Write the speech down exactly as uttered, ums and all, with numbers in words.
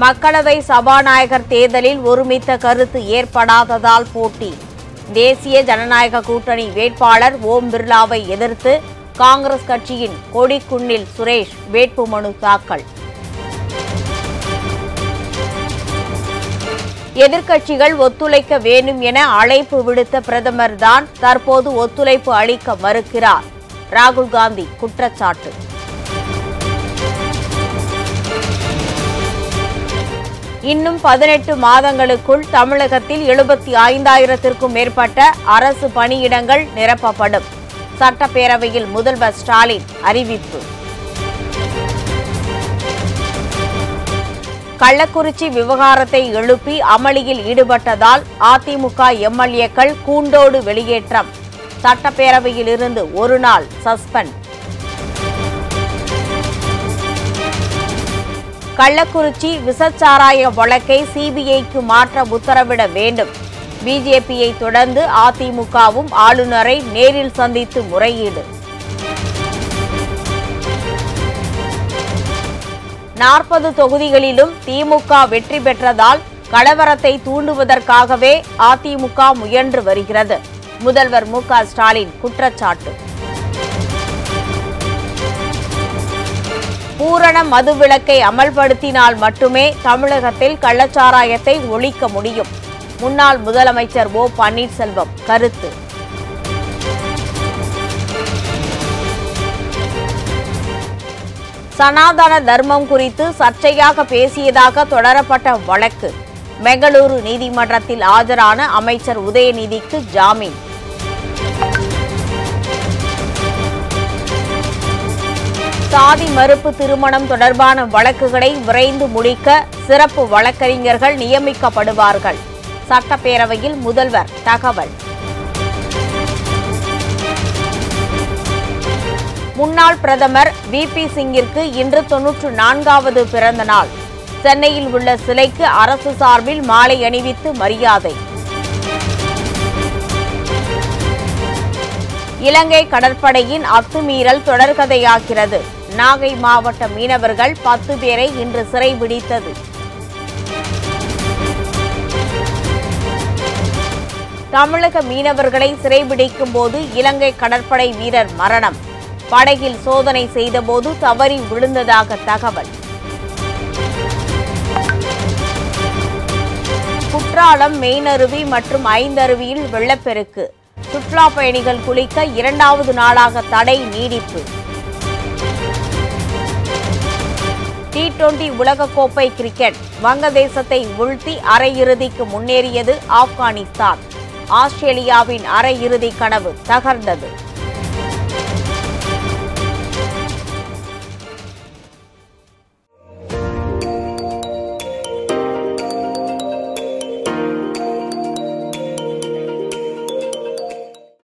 மக்களவை சபாநாயகர் தேர்தலில் ஒருமித்த கருத்து ஏற்படாததால் போட்டி. தேசிய ஜனநாயக கூட்டணி வேட்பாளர் ஓம் பிர்லாவை எதிர்த்து காங்கிரஸ் கட்சியின் கொடிக்குன்னில் சுரேஷ் வேட்புமனு தாக்கல். எதிர்க்கட்சிகள் ஒத்துழைக்க வேண்டும் என அழைப்பு விடுத்த பிரதமர் தான் தற்போது ஒத்துழைப்பு அளிக்க மறுக்கிறார். ராகுல் காந்தி குற்றச்சாட்டு. இன்னும் பதினெட்டு மாதங்களுக்குள் தமிழகத்தில் எழுபத்தி ஐந்தாயிரத்திற்கும் மேற்பட்ட அரசு பணியிடங்கள் நிரப்பப்படும். சட்டப்பேரவையில் முதல்வர் ஸ்டாலின் அறிவிப்பு. கள்ளக்குறிச்சி விவகாரத்தை எழுப்பி அமளியில் ஈடுபட்டதால் அதிமுக எம்எல்ஏக்கள் கூண்டோடு வெளியேற்றம். சட்டப்பேரவையில் இருந்து ஒரு நாள் சஸ்பெண்ட். கள்ளக்குறிச்சி விசச்சாராய வழக்கை சிபிஐக்கு மாற்ற உத்தரவிட வேண்டும். பிஜேபியை தொடர்ந்து அதிமுகவும் ஆளுநரை நேரில் சந்தித்து முறையீடு. நாற்பது தொகுதிகளிலும் திமுக வெற்றி பெற்றதால் கலவரத்தை தூண்டுவதற்காகவே அதிமுக முயன்று வருகிறது. முதல்வர் மு க ஸ்டாலின் குற்றச்சாட்டு. பூரண மதுவிலக்கை அமல்படுத்தினால் மட்டுமே தமிழகத்தில் கள்ளச்சாராயத்தை ஒழிக்க முடியும். முன்னாள் முதலமைச்சர் ஓ பன்னீர்செல்வம் கருத்து. சனாதன தர்மம் குறித்து சர்ச்சையாக பேசியதாக தொடரப்பட்ட வழக்கு. பெங்களூரு நீதிமன்றத்தில் ஆஜரான அமைச்சர் உதயநிதிக்கு ஜாமீன். சாதி மறுப்பு திருமணம் தொடர்பான வழக்குகளை விரைந்து முடிக்க சிறப்பு வழக்கறிஞர்கள் நியமிக்கப்படுவார்கள். சட்டப்பேரவையில் முதல்வர் தகவல். முன்னாள் பிரதமர் வி பி சிங்கிற்கு இன்று தொன்னூற்று நான்காவது பிறந்த நாள். சென்னையில் உள்ள சிலைக்கு அரசு சார்பில் மாலை அணிவித்து மரியாதை. இலங்கை கடற்படையின் அத்துமீறல் தொடர்கதையாகிறது. நாகை மாவட்ட மீனவர்கள் பத்து பேரை இன்று சிறைபிடித்தது. தமிழக மீனவர்களை சிறைபிடிக்கும் போது இலங்கை கடற்படை வீரர் மரணம். படகில் சோதனை செய்தபோது தவறி விழுந்ததாக தகவல். குற்றாலம் மெயினருவி மற்றும் ஐந்தருவியில் வெள்ளப்பெருக்கு. சுற்றுலா பயணிகள் குளிக்க இரண்டாவது நாளாக தடை நீடிப்பு. டி டுவெண்டி உலகக்கோப்பை கிரிக்கெட். வங்கதேசத்தை வீழ்த்தி அரையிறுதிக்கு முன்னேறியது ஆப்கானிஸ்தான். ஆஸ்திரேலியாவின் அரையிறுதி கனவு தகர்ந்தது.